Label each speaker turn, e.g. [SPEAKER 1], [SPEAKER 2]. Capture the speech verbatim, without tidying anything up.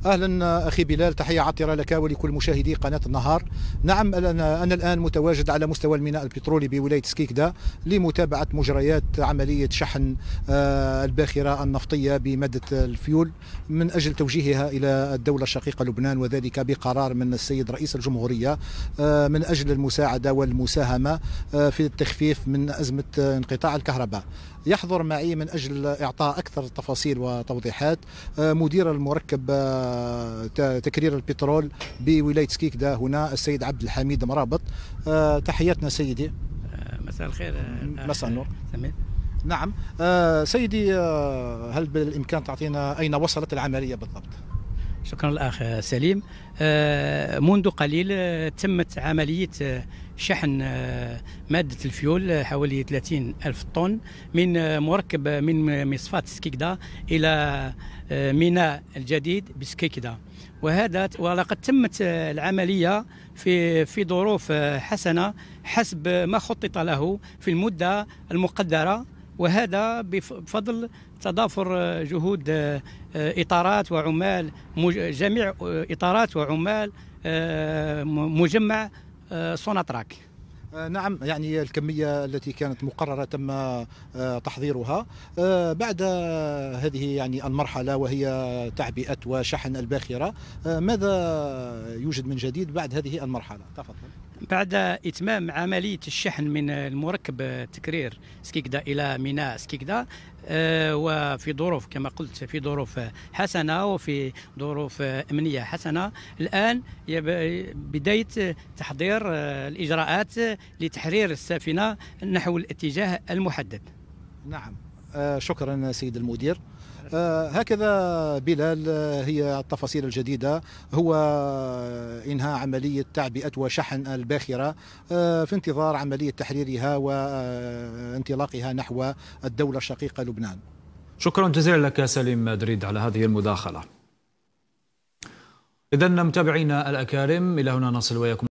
[SPEAKER 1] أهلا أخي بلال، تحية عطرة لك ولكل مشاهدي قناة النهار. نعم، أنا الآن متواجد على مستوى الميناء البترولي بولاية سكيكدا لمتابعة مجريات عملية شحن الباخرة النفطية بمادة الفيول من أجل توجيهها إلى الدولة الشقيقة لبنان، وذلك بقرار من السيد رئيس الجمهورية من أجل المساعدة والمساهمة في التخفيف من أزمة انقطاع الكهرباء. يحضر معي من أجل إعطاء أكثر تفاصيل وتوضيحات مدير المركب تكرير البترول بولاية سكيكدا هنا السيد عبد الحميد مرابط. تحياتنا سيدي.
[SPEAKER 2] مساء الخير.
[SPEAKER 1] مساء النور.
[SPEAKER 2] سمير.
[SPEAKER 1] نعم سيدي، هل بالإمكان تعطينا أين وصلت العملية بالضبط؟
[SPEAKER 2] شكرا الأخ سليم. منذ قليل تمت عملية شحن مادة الفيول حوالي ثلاثين ألف طن من مركب من مصفاة سكيكدا إلى ميناء الجديد بسكيكدا، وهذا ولقد تمت العملية في في ظروف حسنة حسب ما خطط له في المدة المقدرة، وهذا بفضل تضافر جهود إطارات وعمال جميع إطارات وعمال مجمع سوناتراك.
[SPEAKER 1] نعم، يعني الكمية التي كانت مقررة تم تحضيرها بعد هذه يعني المرحلة وهي تعبئة وشحن الباخرة. ماذا يوجد من جديد بعد هذه المرحلة؟ تفضل.
[SPEAKER 2] بعد إتمام عملية الشحن من المركب تكرير سكيكدا إلى ميناء سكيكدا وفي ظروف كما قلت في ظروف حسنة وفي ظروف أمنية حسنة، الآن بداية تحضير الإجراءات لتحرير السفينة نحو الاتجاه المحدد.
[SPEAKER 1] نعم، شكرا سيد المدير. آه هكذا بلال، هي التفاصيل الجديدة، هو إنهاء عملية تعبئة وشحن الباخرة آه في انتظار عملية تحريرها وانطلاقها نحو الدولة الشقيقة لبنان.
[SPEAKER 3] شكرا جزيلا لك سليم دريد على هذه المداخلة. إذن متابعينا الأكارم، إلى هنا نصل وياكم.